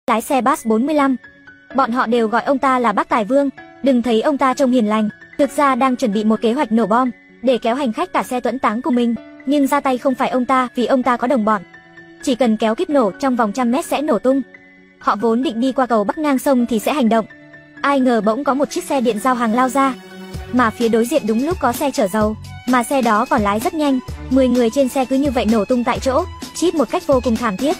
lái xe Bus 45. Bọn họ đều gọi ông ta là bác Tài Vương, đừng thấy ông ta trông hiền lành, thực ra đang chuẩn bị một kế hoạch nổ bom để kéo hành khách cả xe tuẫn táng của mình, nhưng ra tay không phải ông ta vì ông ta có đồng bọn. Chỉ cần kéo kíp nổ trong vòng 100 mét sẽ nổ tung. Họ vốn định đi qua cầu bắc ngang sông thì sẽ hành động. Ai ngờ bỗng có một chiếc xe điện giao hàng lao ra, mà phía đối diện đúng lúc có xe chở dầu, mà xe đó còn lái rất nhanh, 10 người trên xe cứ như vậy nổ tung tại chỗ, chít một cách vô cùng thảm thiết.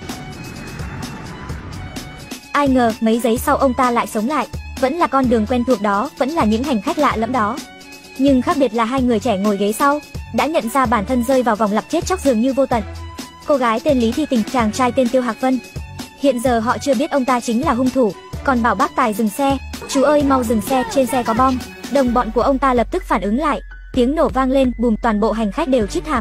Ai ngờ mấy giây sau ông ta lại sống lại, vẫn là con đường quen thuộc đó, vẫn là những hành khách lạ lẫm đó. Nhưng khác biệt là hai người trẻ ngồi ghế sau đã nhận ra bản thân rơi vào vòng lặp chết chóc dường như vô tận. Cô gái tên Lý Thi Tình, chàng trai tên Tiêu Hạc Vân. Hiện giờ họ chưa biết ông ta chính là hung thủ, còn bảo bác Tài dừng xe. Chú ơi mau dừng xe, trên xe có bom. Đồng bọn của ông ta lập tức phản ứng lại, tiếng nổ vang lên, bùm, toàn bộ hành khách đều chít thảm.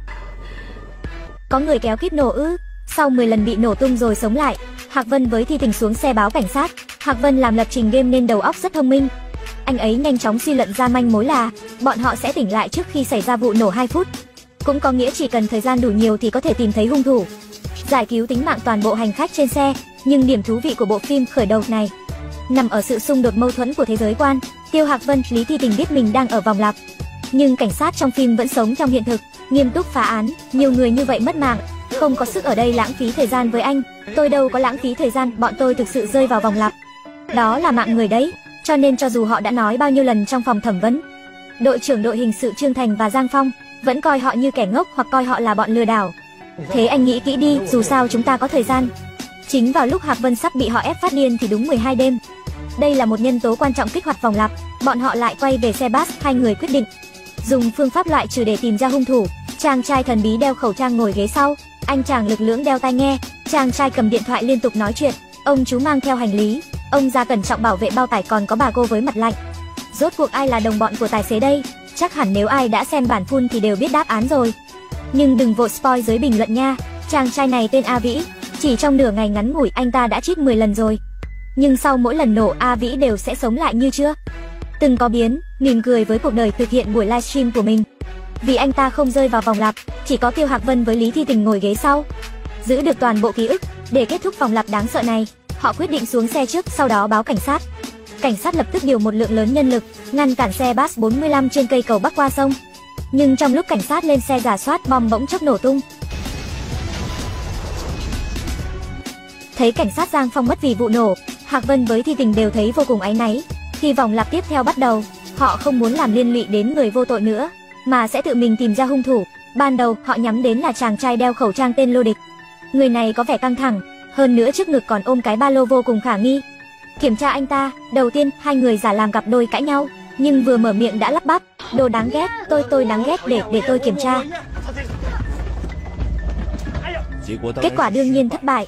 Có người kéo kíp nổ ư? Sau 10 lần bị nổ tung rồi sống lại, Hạc Vân với Thi Tình xuống xe báo cảnh sát. Hạc Vân làm lập trình game nên đầu óc rất thông minh. Anh ấy nhanh chóng suy luận ra manh mối là bọn họ sẽ tỉnh lại trước khi xảy ra vụ nổ 2 phút. Cũng có nghĩa chỉ cần thời gian đủ nhiều thì có thể tìm thấy hung thủ, giải cứu tính mạng toàn bộ hành khách trên xe. Nhưng điểm thú vị của bộ phim khởi đầu này nằm ở sự xung đột mâu thuẫn của thế giới quan. Tiêu Hạc Vân, Lý Thi Tình biết mình đang ở vòng lặp, nhưng cảnh sát trong phim vẫn sống trong hiện thực, nghiêm túc phá án. Nhiều người như vậy mất mạng, không có sức ở đây lãng phí thời gian với anh. Tôi đâu có lãng phí thời gian, bọn tôi thực sự rơi vào vòng lặp. Đó là mạng người đấy. Cho nên cho dù họ đã nói bao nhiêu lần trong phòng thẩm vấn, đội trưởng đội hình sự Trương Thành và Giang Phong vẫn coi họ như kẻ ngốc hoặc coi họ là bọn lừa đảo. Thế anh nghĩ kỹ đi, dù sao chúng ta có thời gian. Chính vào lúc Hạc Vân sắp bị họ ép phát điên thì đúng 12 đêm. Đây là một nhân tố quan trọng kích hoạt vòng lặp. Bọn họ lại quay về xe bus, hai người quyết định dùng phương pháp loại trừ để tìm ra hung thủ. Chàng trai thần bí đeo khẩu trang ngồi ghế sau, anh chàng lực lưỡng đeo tai nghe. Chàng trai cầm điện thoại liên tục nói chuyện. Ông chú mang theo hành lý, ông già cẩn trọng bảo vệ bao tải, còn có bà cô với mặt lạnh. Rốt cuộc ai là đồng bọn của tài xế đây? Chắc hẳn nếu ai đã xem bản full thì đều biết đáp án rồi. Nhưng đừng vội spoil dưới bình luận nha. Chàng trai này tên A Vĩ, chỉ trong nửa ngày ngắn ngủi anh ta đã chít 10 lần rồi. Nhưng sau mỗi lần nổ A Vĩ đều sẽ sống lại như chưa từng có biến, mỉm cười với cuộc đời thực hiện buổi livestream của mình. Vì anh ta không rơi vào vòng lặp, chỉ có Tiêu Hạc Vân với Lý Thi Tình ngồi ghế sau giữ được toàn bộ ký ức. Để kết thúc vòng lặp đáng sợ này, họ quyết định xuống xe trước, sau đó báo cảnh sát. Cảnh sát lập tức điều một lượng lớn nhân lực ngăn cản xe Bus 45 trên cây cầu bắc qua sông. Nhưng trong lúc cảnh sát lên xe rà soát, bom bỗng chốc nổ tung. Thấy cảnh sát Giang Phong mất vì vụ nổ, Hạc Vân với Thi Tình đều thấy vô cùng áy náy. Khi vòng lặp tiếp theo bắt đầu, họ không muốn làm liên lụy đến người vô tội nữa, mà sẽ tự mình tìm ra hung thủ. Ban đầu họ nhắm đến là chàng trai đeo khẩu trang tên Lô Địch. Người này có vẻ căng thẳng, hơn nữa trước ngực còn ôm cái ba lô vô cùng khả nghi. Kiểm tra anh ta, đầu tiên hai người giả làm cặp đôi cãi nhau, nhưng vừa mở miệng đã lắp bắp, đồ đáng ghét, tôi đáng ghét, để tôi kiểm tra. Kết quả đương nhiên thất bại.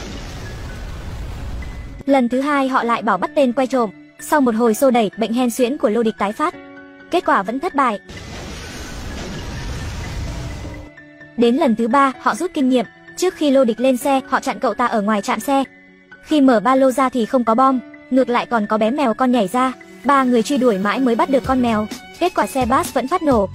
Lần thứ hai họ lại bảo bắt tên quay trộm. Sau một hồi xô đẩy, bệnh hen suyễn của Lô Địch tái phát. Kết quả vẫn thất bại. Đến lần thứ ba, họ rút kinh nghiệm. Trước khi Lô Địch lên xe, họ chặn cậu ta ở ngoài trạm xe. Khi mở ba lô ra thì không có bom, ngược lại còn có bé mèo con nhảy ra. Ba người truy đuổi mãi mới bắt được con mèo. Kết quả xe bus vẫn phát nổ.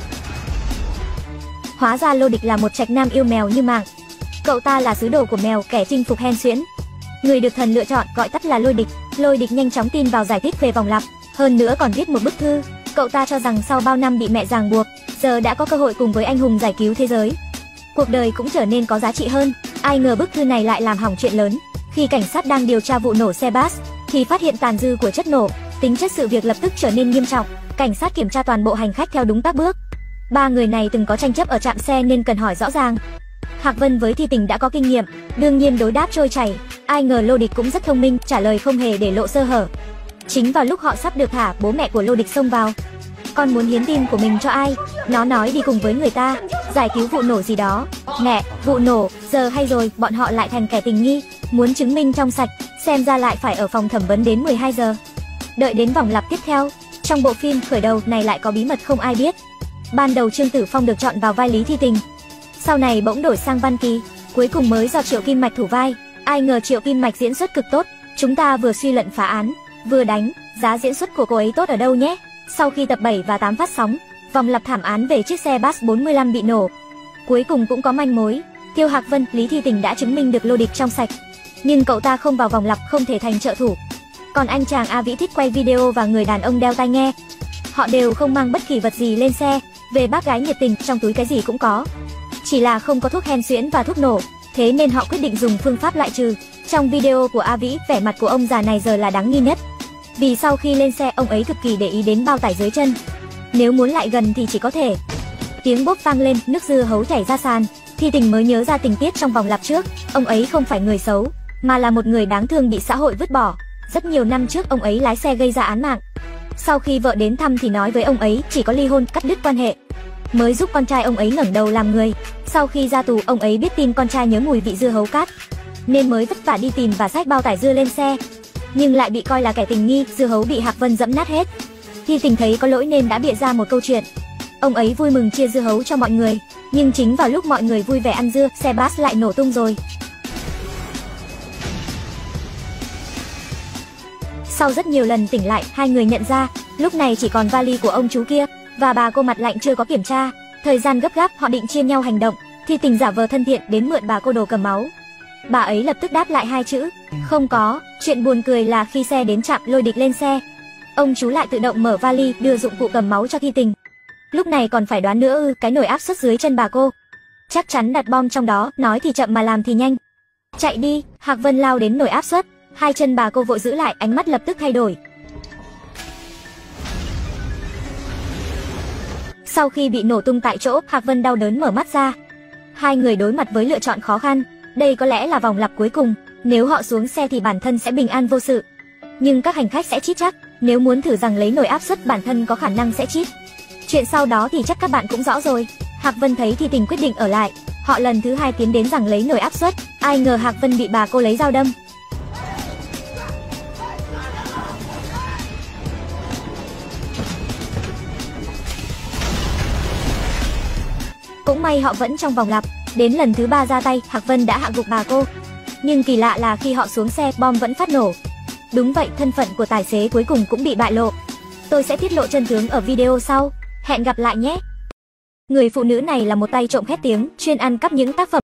Hóa ra Lô Địch là một trạch nam yêu mèo như mạng. Cậu ta là sứ đồ của mèo, kẻ chinh phục hen suyễn. Người được thần lựa chọn, gọi tắt là Lôi Địch. Lôi Địch nhanh chóng tin vào giải thích về vòng lặp, hơn nữa còn viết một bức thư. Cậu ta cho rằng sau bao năm bị mẹ ràng buộc, giờ đã có cơ hội cùng với anh hùng giải cứu thế giới, cuộc đời cũng trở nên có giá trị hơn. Ai ngờ bức thư này lại làm hỏng chuyện lớn. Khi cảnh sát đang điều tra vụ nổ xe bus thì phát hiện tàn dư của chất nổ, tính chất sự việc lập tức trở nên nghiêm trọng. Cảnh sát kiểm tra toàn bộ hành khách theo đúng các bước. Ba người này từng có tranh chấp ở trạm xe nên cần hỏi rõ ràng. Hạc Vân với Thi Tình đã có kinh nghiệm, đương nhiên đối đáp trôi chảy. Ai ngờ Lô Địch cũng rất thông minh, trả lời không hề để lộ sơ hở. Chính vào lúc họ sắp được thả, bố mẹ của Lô Địch xông vào. Con muốn hiến tim của mình cho ai? Nó nói đi cùng với người ta, giải cứu vụ nổ gì đó. Mẹ, vụ nổ, giờ hay rồi, bọn họ lại thành kẻ tình nghi, muốn chứng minh trong sạch, xem ra lại phải ở phòng thẩm vấn đến 12 giờ. Đợi đến vòng lặp tiếp theo, trong bộ phim khởi đầu này lại có bí mật không ai biết. Ban đầu Trương Tử Phong được chọn vào vai Lý Thi Tình, sau này bỗng đổi sang Văn Kỳ, cuối cùng mới do Triệu Kim Mạch thủ vai. Ai ngờ Triệu Kim Mạch diễn xuất cực tốt, chúng ta vừa suy luận phá án, vừa đánh giá diễn xuất của cô ấy tốt ở đâu nhé. Sau khi tập 7 và 8 phát sóng, vòng lặp thảm án về chiếc xe Bus 45 bị nổ cuối cùng cũng có manh mối. Tiêu Hạc Vân, Lý Thi Tình đã chứng minh được Lô Địch trong sạch. nhưng cậu ta không vào vòng lặp không thể thành trợ thủ. Còn anh chàng A Vĩ thích quay video và người đàn ông đeo tai nghe. Họ đều không mang bất kỳ vật gì lên xe. Về bác gái nhiệt tình, trong túi cái gì cũng có. Chỉ là không có thuốc hen suyễn và thuốc nổ, thế nên họ quyết định dùng phương pháp loại trừ. Trong video của A Vĩ, vẻ mặt của ông già này giờ là đáng nghi nhất. Vì sau khi lên xe, ông ấy cực kỳ để ý đến bao tải dưới chân. Nếu muốn lại gần thì chỉ có thể. Tiếng bốp vang lên, nước dưa hấu chảy ra sàn. Thi Tình mới nhớ ra tình tiết trong vòng lặp trước. Ông ấy không phải người xấu, mà là một người đáng thương bị xã hội vứt bỏ. Rất nhiều năm trước ông ấy lái xe gây ra án mạng. Sau khi vợ đến thăm thì nói với ông ấy chỉ có ly hôn, cắt đứt quan hệ, mới giúp con trai ông ấy ngẩng đầu làm người. Sau khi ra tù, ông ấy biết tin con trai nhớ mùi vị dưa hấu cát, nên mới vất vả đi tìm và xách bao tải dưa lên xe. Nhưng lại bị coi là kẻ tình nghi, dưa hấu bị Hạc Vân dẫm nát hết. Thi Tình thấy có lỗi nên đã bịa ra một câu chuyện. Ông ấy vui mừng chia dưa hấu cho mọi người, nhưng chính vào lúc mọi người vui vẻ ăn dưa, xe bus lại nổ tung rồi. Sau rất nhiều lần tỉnh lại, hai người nhận ra lúc này chỉ còn vali của ông chú kia và bà cô mặt lạnh chưa có kiểm tra. Thời gian gấp gáp, họ định chia nhau hành động. Thi Tình giả vờ thân thiện đến mượn bà cô đồ cầm máu. Bà ấy lập tức đáp lại hai chữ không có. Chuyện buồn cười là khi xe đến trạm Lôi Địch lên xe, ông chú lại tự động mở vali đưa dụng cụ cầm máu cho Thi Tình. Lúc này còn phải đoán nữa ư? Cái nồi áp suất dưới chân bà cô chắc chắn đặt bom trong đó, nói thì chậm mà làm thì nhanh. Chạy đi! Hạc Vân lao đến nồi áp suất, hai chân bà cô vội giữ lại, ánh mắt lập tức thay đổi. Sau khi bị nổ tung tại chỗ, Hạc Vân đau đớn mở mắt ra. Hai người đối mặt với lựa chọn khó khăn. Đây có lẽ là vòng lặp cuối cùng. Nếu họ xuống xe thì bản thân sẽ bình an vô sự, nhưng các hành khách sẽ chít chắc. Nếu muốn thử rằng lấy nồi áp suất, bản thân có khả năng sẽ chít. Chuyện sau đó thì chắc các bạn cũng rõ rồi. Hạc Vân thấy Thi Tình quyết định ở lại. Họ lần thứ hai tiến đến rằng lấy nồi áp suất. Ai ngờ Hạc Vân bị bà cô lấy dao đâm. Cũng may họ vẫn trong vòng lặp. Đến lần thứ ba ra tay, Hạc Vân đã hạ gục bà cô. Nhưng kỳ lạ là khi họ xuống xe, bom vẫn phát nổ. Đúng vậy, thân phận của tài xế cuối cùng cũng bị bại lộ. Tôi sẽ tiết lộ chân tướng ở video sau. Hẹn gặp lại nhé. Người phụ nữ này là một tay trộm khét tiếng, chuyên ăn cắp những tác phẩm